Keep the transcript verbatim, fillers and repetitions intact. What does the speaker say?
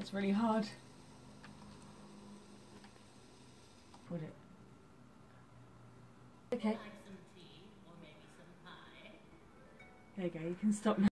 It's really hard. Put it. Okay. There you go, you can stop now.